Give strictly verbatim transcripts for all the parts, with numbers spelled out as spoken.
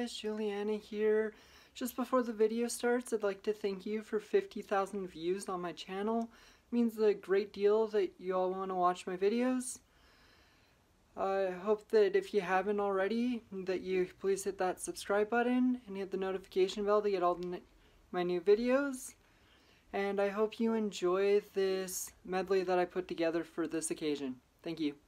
guys, Juliana here. Just before the video starts, I'd like to thank you for fifty thousand views on my channel. It means a great deal that you all want to watch my videos. I hope that if you haven't already, that you please hit that subscribe button and hit the notification bell to get all the, my new videos. And I hope you enjoy this medley that I put together for this occasion. Thank you.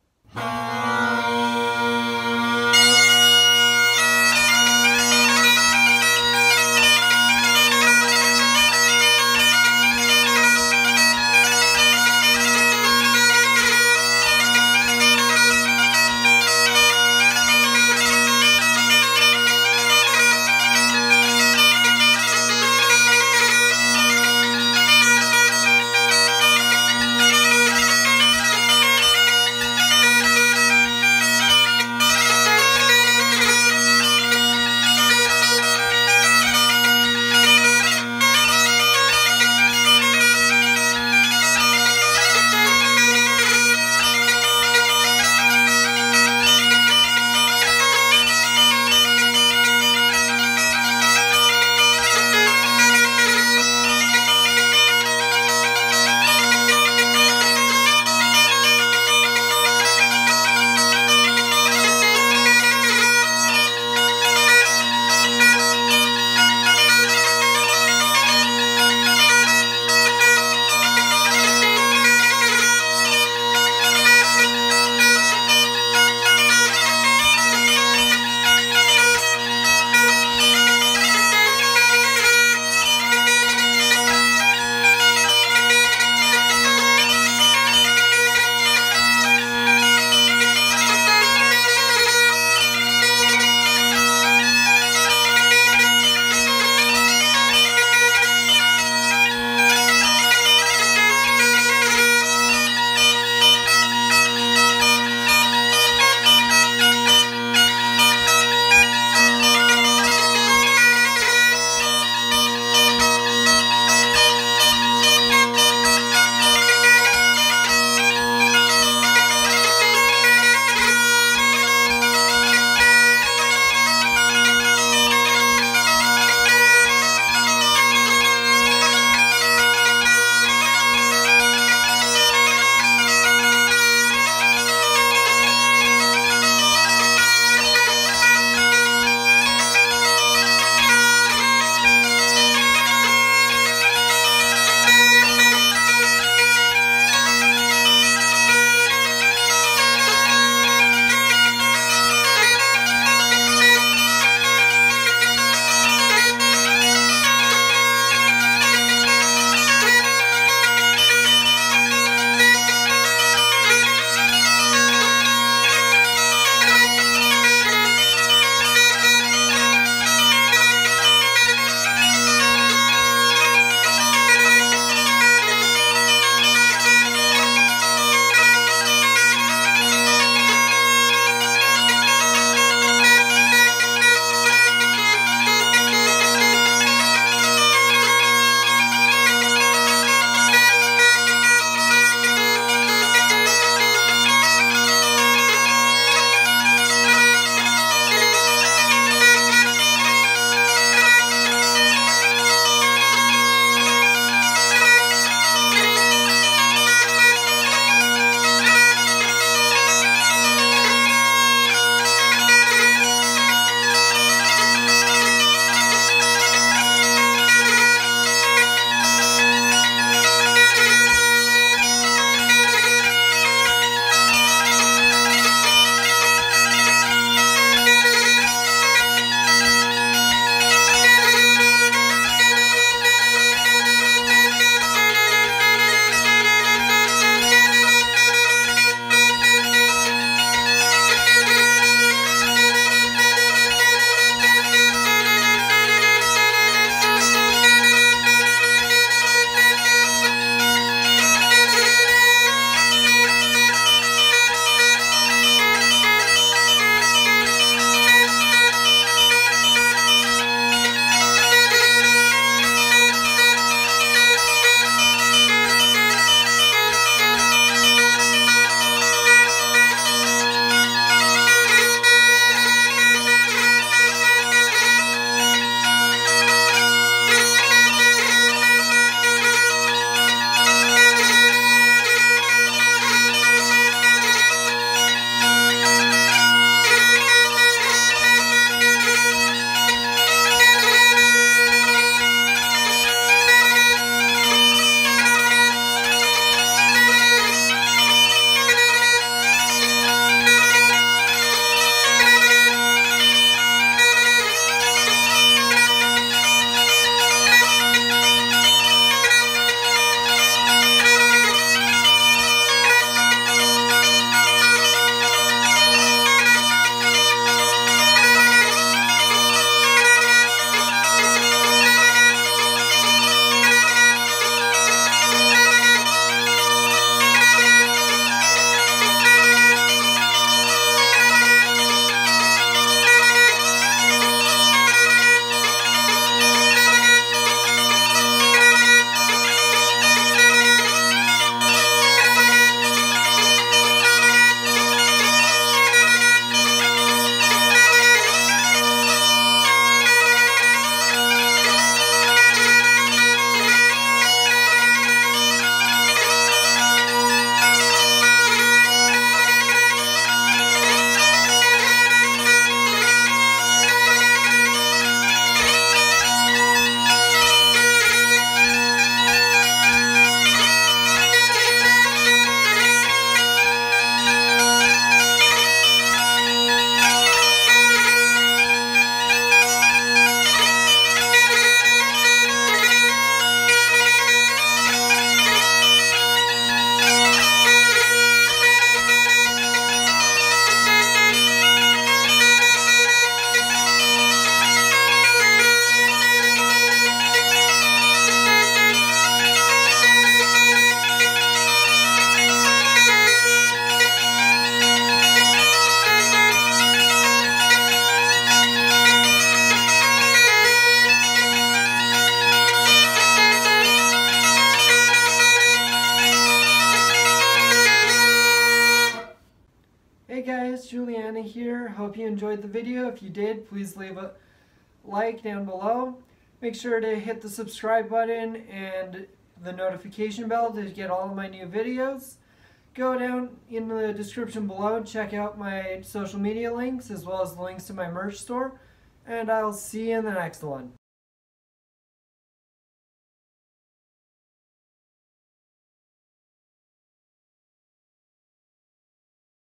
Hey guys, Juliana here. Hope you enjoyed the video. If you did, please leave a like down below. Make sure to hit the subscribe button and the notification bell to get all of my new videos. Go down in the description below and check out my social media links as well as the links to my merch store. And I'll see you in the next one.